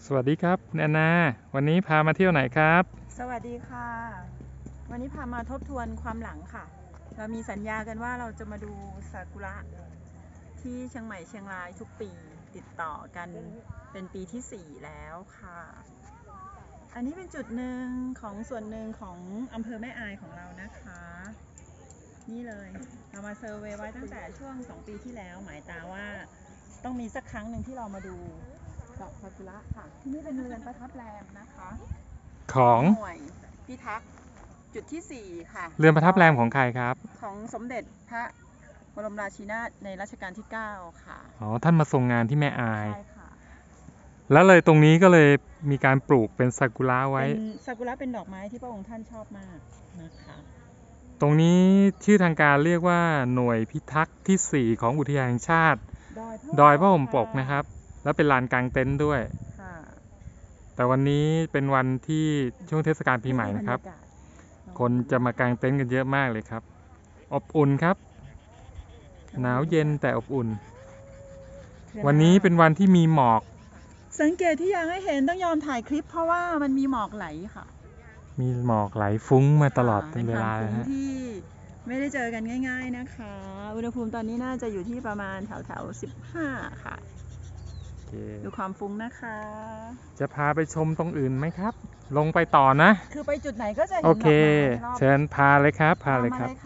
สวัสดีครับคุณแอนนาวันนี้พามาเที่ยวไหนครับสวัสดีค่ะ วันนี้พามาทบทวนความหลังค่ะ เรามีสัญญากันว่าเราจะมาดูซากุระที่เชียงใหม่เชียงรายทุกปีติดต่อกันเป็นปีที่ 4 แล้วค่ะ อันนี้เป็นจุดหนึ่งของส่วนหนึ่งของอำเภอแม่อายของเรานะคะ นี่เลยเรามาเซอร์เวย์ไว้ตั้งแต่ช่วง 2 ปีที่แล้วหมายตาว่าต้องมีสักครั้งหนึ่งที่เรามาดูดอกซากุระค่ะที่นี่เป็นเรือนประทับแรมนะคะของหน่วยพิทักษ์จุดที่ 4 ค่ะเรือนประทับแรมของใครครับของสมเด็จพระบรมราชินีนาถในรัชกาลที่ 9 ค่ะอ๋อท่านมาทรงงานที่แม่อายใช่ค่ะแล้วเลยตรงนี้ก็เลยมีการปลูกเป็นซากุระไว้เป็นซากุระเป็นดอกไม้ที่พระองค์ท่านชอบมากนะคะตรงนี้ชื่อทางการเรียกว่าหน่วยพิทักษ์ที่ 4ของอุทยานแห่งชาติดอยพระห่มปกนะครับแล้วเป็นลานกลางเต็นท์ด้วยแต่วันนี้เป็นวันที่ช่วงเทศกาลปีใหม่นะครับคนจะมากางเต็นท์กันเยอะมากเลยครับอบอุ่นครับหนาวเย็นแต่อบอุ่นวันนี้เป็นวันที่มีหมอกสังเกตที่อยากให้เห็นต้องยอมถ่ายคลิปเพราะว่ามันมีหมอกไหลค่ะมีหมอกไหลฟุ้งมาตลอดเวลาเลยฮะที่ไม่ได้เจอกันง่ายๆนะคะอุณหภูมิตอนนี้น่าจะอยู่ที่ประมาณแถวๆ15ค่ะดูความฟุ้งนะคะจะพาไปชมตรงอื่นไหมครับลงไปต่อนะคือไปจุดไหนก็จะเห็นโอเคเชิญพาเลยครับพาเลยครับ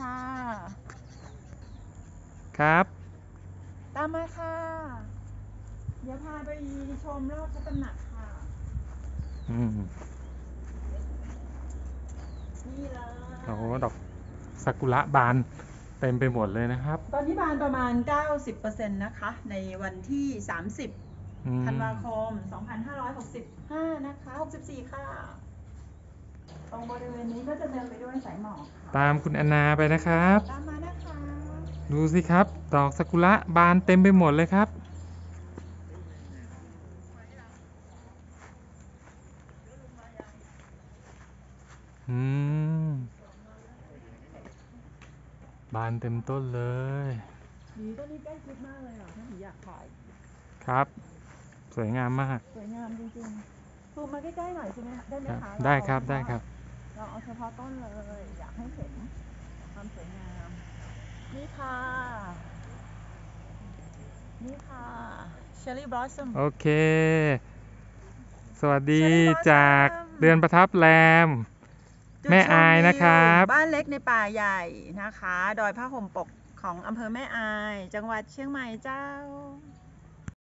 ครับตามมาค่ะเดี๋ยวพาไปชมรอบพระตำหนักค่ะนี่เลยโอ้ดอกซากุระบานเต็มไปหมดเลยนะครับตอนนี้บานประมาณ 90% นะคะในวันที่30ธันวาคม2565นะคะ64ค่ะตรงบริเวณนี้ก็จะเดินไปด้วยสายหมอกตามคุณแอนนาไปนะครับตามมานะคะดูสิครับดอกซากุระบานเต็มไปหมดเลยครับบานเต็มต้นเลยต้นนี้ใกล้ชิดมากเลยอ่ะถ้าหนูอยากถ่ายครับสวยงามมากสวยงามจริงๆซูมมาใกล้ๆหน่อยใช่ไหมได้ไหมคะได้ครับได้ครับเราเอาเฉพาะต้นเลยอยากให้เห็นความสวยงามนี่ค่ะเชอร์รี่บลอสซัมโอเคสวัสดีจากเรือนประทับแรมแม่อายนะครับบ้านเล็กในป่าใหญ่นะคะดอยผ้าห่มปกของอำเภอแม่อายจังหวัดเชียงใหม่เจ้า